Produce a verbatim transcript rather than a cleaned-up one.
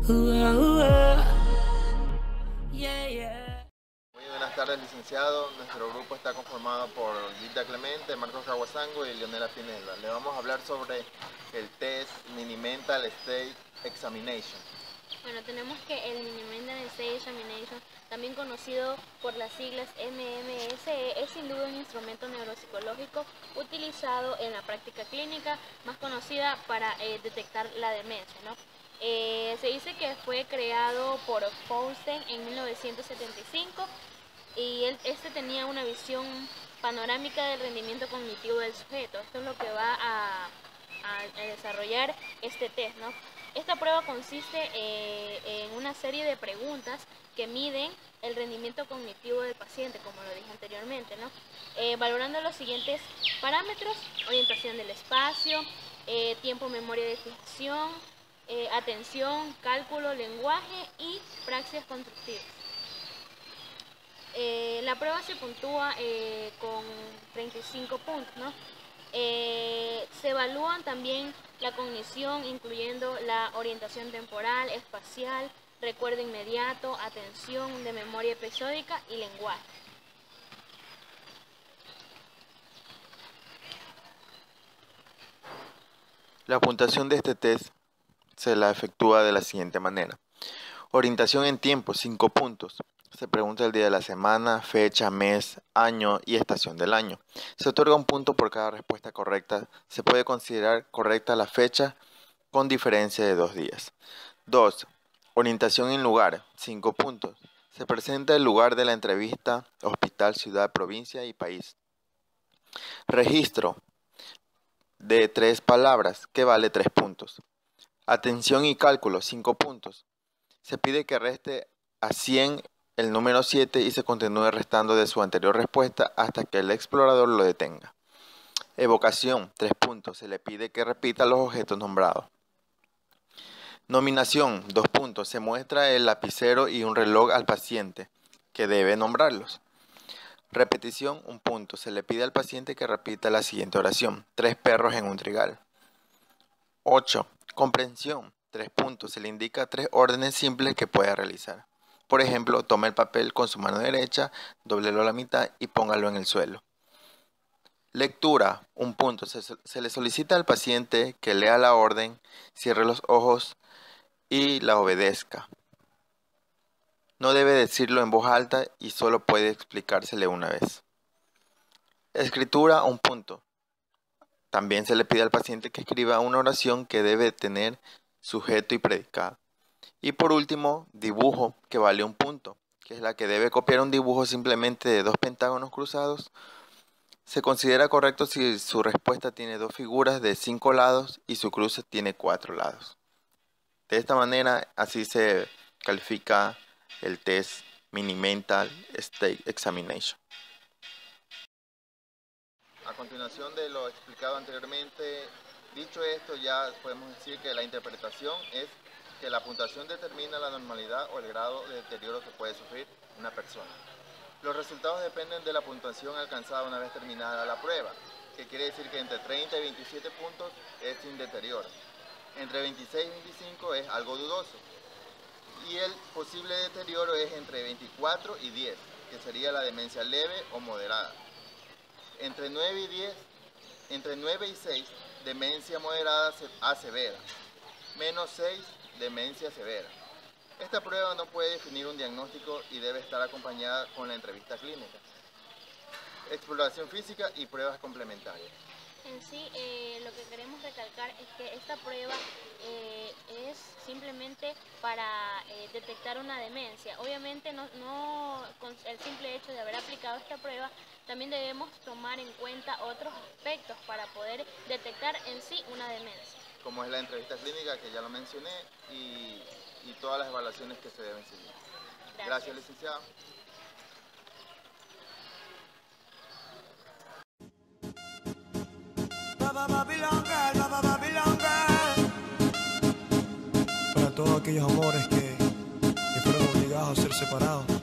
Muy buenas tardes, licenciado. Nuestro grupo está conformado por Gilda Clemente, Marcos Caguasango y Leonela Pineda. Le vamos a hablar sobre el test Mini-Mental State Examination. Bueno, tenemos que el Mini-Mental State Examination, también conocido por las siglas M M S E, es sin duda un instrumento neuropsicológico utilizado en la práctica clínica, más conocida para eh, detectar la demencia, ¿no? Eh, se dice que fue creado por Fausten en mil novecientos setenta y cinco y él, este tenía una visión panorámica del rendimiento cognitivo del sujeto. Esto es lo que va a, a, a desarrollar este test, ¿no? Esta prueba consiste eh, en una serie de preguntas que miden el rendimiento cognitivo del paciente, como lo dije anteriormente, ¿no? Eh, valorando los siguientes parámetros: orientación del espacio, eh, tiempo, memoria de fijación, Eh, atención, cálculo, lenguaje y praxias constructivas. Eh, la prueba se puntúa eh, con treinta y cinco puntos, ¿no? Eh, se evalúan también la cognición, incluyendo la orientación temporal, espacial, recuerdo inmediato, atención, de memoria episódica y lenguaje. La puntuación de este test se la efectúa de la siguiente manera. Orientación en tiempo, cinco puntos. Se pregunta el día de la semana, fecha, mes, año y estación del año. Se otorga un punto por cada respuesta correcta. Se puede considerar correcta la fecha con diferencia de dos días. dos. Orientación en lugar, cinco puntos. Se presenta el lugar de la entrevista, hospital, ciudad, provincia y país. Registro de tres palabras, que vale tres puntos. Atención y cálculo, cinco puntos. Se pide que reste a cien el número siete y se continúe restando de su anterior respuesta hasta que el explorador lo detenga. Evocación, tres puntos. Se le pide que repita los objetos nombrados. Nominación, dos puntos. Se muestra el lapicero y un reloj al paciente, que debe nombrarlos. Repetición, un punto. Se le pide al paciente que repita la siguiente oración: tres perros en un trigal. ocho. Comprensión, tres puntos. Se le indica tres órdenes simples que puede realizar. Por ejemplo, tome el papel con su mano derecha, dóblelo a la mitad y póngalo en el suelo. Lectura, un punto. Se, se le solicita al paciente que lea la orden, cierre los ojos y la obedezca. No debe decirlo en voz alta y solo puede explicársele una vez. Escritura, un punto. También se le pide al paciente que escriba una oración que debe tener sujeto y predicado. Y por último, dibujo, que vale un punto, que es la que debe copiar un dibujo simplemente de dos pentágonos cruzados. Se considera correcto si su respuesta tiene dos figuras de cinco lados y su cruce tiene cuatro lados. De esta manera, así se califica el test Mini-Mental State Examination. A continuación de lo explicado anteriormente, dicho esto, ya podemos decir que la interpretación es que la puntuación determina la normalidad o el grado de deterioro que puede sufrir una persona. Los resultados dependen de la puntuación alcanzada una vez terminada la prueba, que quiere decir que entre treinta y veintisiete puntos es sin deterioro. Entre veintiséis y veinticinco es algo dudoso. Y el posible deterioro es entre veinticuatro y diez, que sería la demencia leve o moderada. Entre nueve y diez, entre nueve y seis, demencia moderada a severa. Menos seis, demencia severa. Esta prueba no puede definir un diagnóstico y debe estar acompañada con la entrevista clínica, exploración física y pruebas complementarias. En sí, eh, lo que queremos recalcar es que esta prueba eh, es simplemente para eh, detectar una demencia. Obviamente, no, no con el simple hecho de haber aplicado esta prueba, también debemos tomar en cuenta otros aspectos para poder detectar en sí una demencia. Como es la entrevista clínica, que ya lo mencioné, y, y todas las evaluaciones que se deben seguir. Gracias, Gracias licenciado. Para todos aquellos amores que, que fueron obligados a ser separados.